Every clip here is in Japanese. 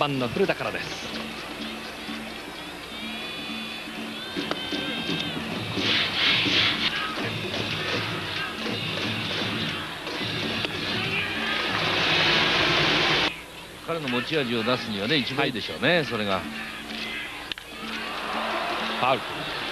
番の古田からです。 彼の持ち味を出すにはね、一番いいでしょうね、それが。 ファウル。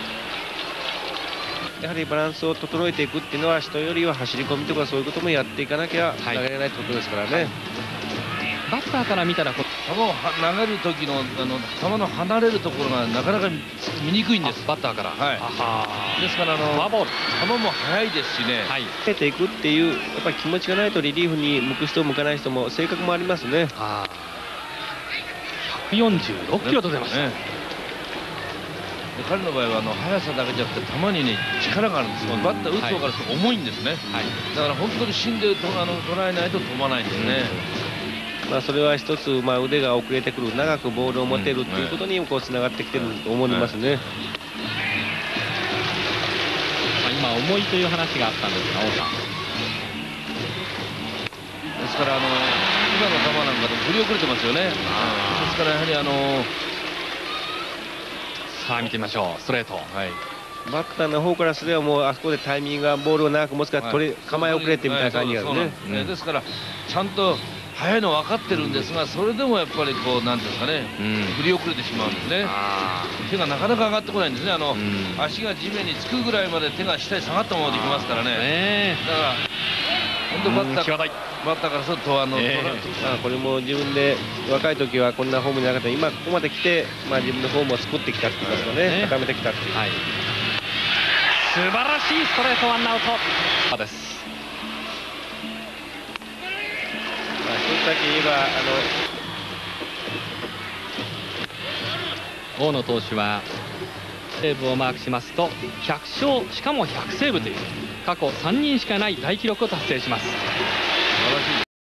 やはりバランスを整えていくっていうのは、人よりは走り込みとかそういうこともやっていかなきゃ投げれないってことですからね。 バッターから見たら球を投げる時の球の離れるところがなかなか見にくいんです、 バッターから。 はい。ですからフォアボール、 球も速いですしね。 投げていくっていうやっぱり気持ちがないと、リリーフに向く人向かない人も性格もありますね。 146キロと出ました。 彼の場合は速さだけじゃなくて球にね力があるんですよ。バッター打つ方からすると重いんですね。だから本当に芯で捉えないと飛ばないんですね。 それは一つ、腕が遅れてくる、長くボールを持てるっていうことにつながってきてると思いますね。 今重いという話があったんですが、王さん。 ですから今の球なんかでも振り遅れてますよね。ですからやはりさあ見てみましょう。ストレート。 バッターの方からすればもうあそこでタイミングがボールを長く持つから構え遅れてみたいな感じがあるね。 ですからちゃんと速いの分かってるんですが、それでもやっぱりなんですかね、振り遅れてしまうんですね。手がなかなか上がってこないんですね。足が地面につくぐらいまで手が下に下がったままでいきますからね。だから本当バッターからするとこれも自分で若い時はこんなフォームじゃなかった、今ここまで来て、自分のフォームを作ってきたって言いますかね、高めてきたっていう。 素晴らしいストレート、ワンアウトです。 一つだけ言えば大野投手はセーブをマークしますと100勝、しかも100セーブという過去3人しかない大記録を達成します。 素晴らしい